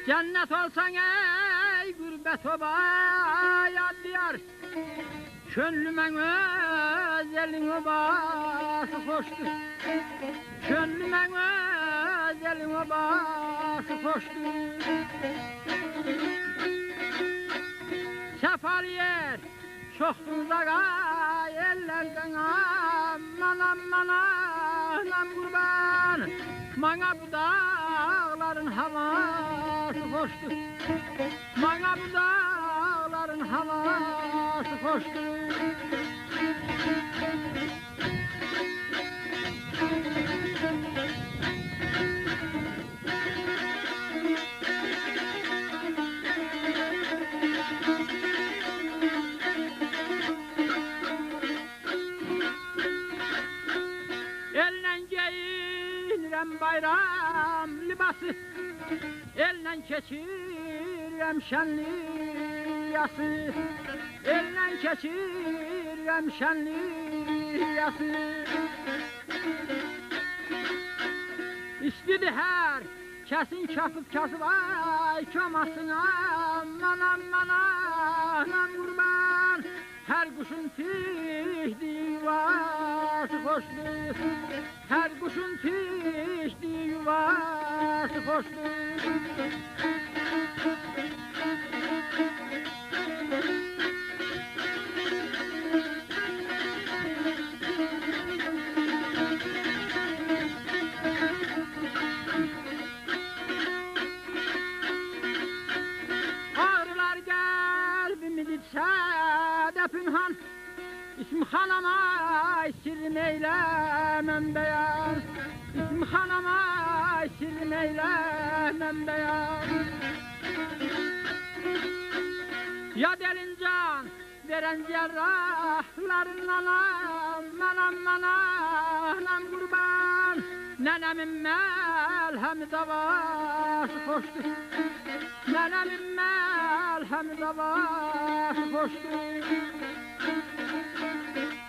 Cennet olsan ey gurbet oba yad diyar. Könlümen öz elin obası hoştur. Könlümen öz elin obası hoştur. Sefal yer çoktun zaga ellerden aman aman anam kurban. Bana bu dağların havası hoştur. Bana bu dağların havası hoştur. Elden giyinirem bayram libası, elden keçirem şenli yası, elden keçirem şenli yası. İstedi her kesin kasıp kasıp ay çomasın aman aman anam kurban. Her kuşun tihdiği yuvası hoştur. Her kuşun tihdiği yuvası hoştur. Ağrılar kalbimi ditse de pünhan. İsmi hanama sirrim eylemem beyan. İsmi hanama sirrim eylemem beyan. Ya derin can veren cerrahların anam anam kurban. Nenemin melhemi davası hoştur. Nenemin melhemi davası hoştur.